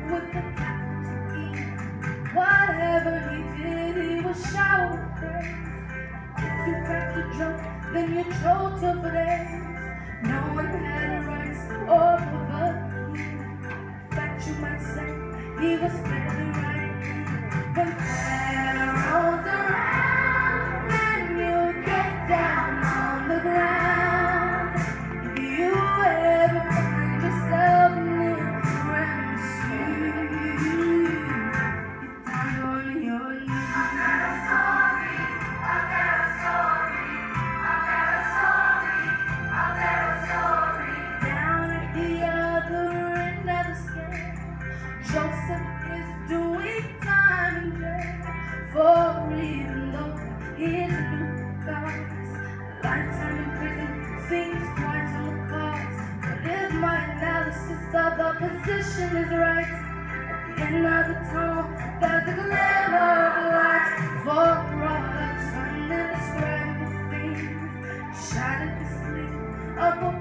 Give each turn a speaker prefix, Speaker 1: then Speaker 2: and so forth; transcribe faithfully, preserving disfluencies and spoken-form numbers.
Speaker 1: with the capital E. Whatever he did, he was showered with praise. If you cracked a joke, then you chose to praise. No one had rights or property. In fact, you might say he was fairly right. When Pharaoh's around and you get down on the ground, if you ever find yourself in the Red Sea, you're down on your knees. I've got a story, I've got a story, I've got a story, I've got a story. Down at the other end of the scale, Joseph is doing time in jail for even though he's a blue guys. Lifetime in prison seems quite on the cards, but if my analysis of the position is right, at the end of the tunnel there's a glimmer of light for all the unindescribable things. Shattered the sleep of a